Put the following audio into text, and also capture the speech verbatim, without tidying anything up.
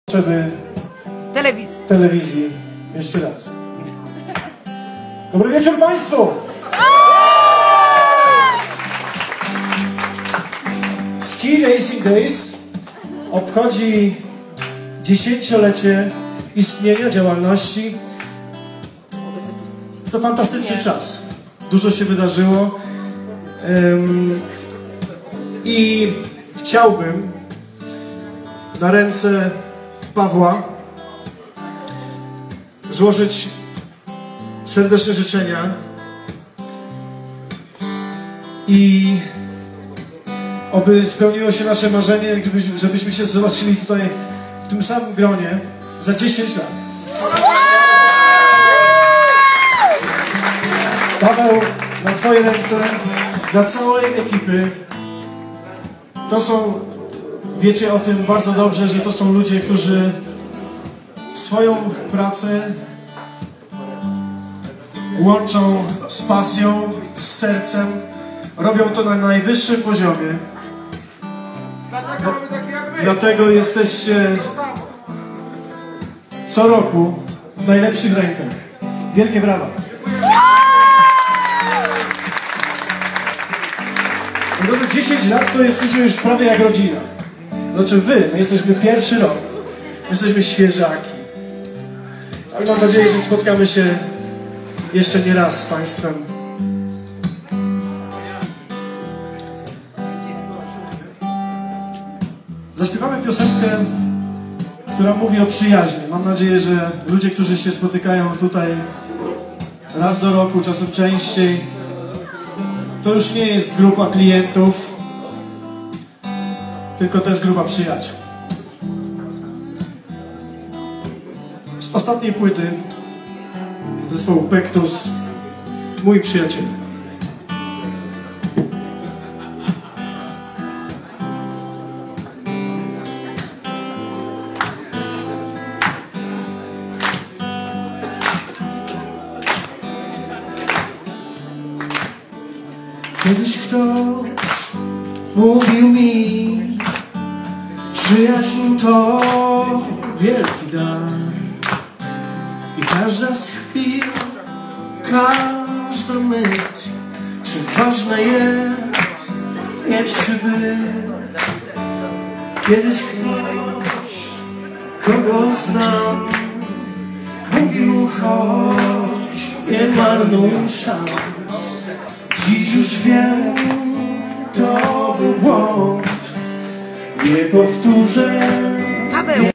Potrzeby telewizji. telewizji. Jeszcze raz. Dobry wieczór Państwu! Ski Racing Days obchodzi dziesięciolecie istnienia, działalności. To fantastyczny Nie. czas. Dużo się wydarzyło. Um, I chciałbym na ręce Pawła złożyć serdeczne życzenia i oby spełniło się nasze marzenie, żebyśmy się zobaczyli tutaj w tym samym gronie za dziesięć lat. Paweł, na Twoje ręce, dla całej ekipy. To są, wiecie o tym bardzo dobrze, że to są ludzie, którzy swoją pracę łączą z pasją, z sercem, robią to na najwyższym poziomie. No, dlatego jesteście co roku w najlepszych rękach. Wielkie brawa! No to dziesięć lat to jesteśmy już prawie jak rodzina. Znaczy wy, my jesteśmy pierwszy rok. My jesteśmy świeżaki. Ale mam nadzieję, że spotkamy się jeszcze nie raz z Państwem. Zaśpiewamy piosenkę, która mówi o przyjaźni. Mam nadzieję, że ludzie, którzy się spotykają tutaj raz do roku, czasem częściej, to już nie jest grupa klientów, tylko to jest grupa przyjaciół. Z ostatniej płyty zespołu Pektus, mój przyjaciel. Kiedyś ktoś mówił mi, przyjaźń to wielki dar i każda z chwil, każda myśl, czy ważne jest mieć czy być. Kiedyś ktoś, kogo znam, mówił chodź, nie marnuj szans. Dziś już wiem, to był błąd, nie powtórzę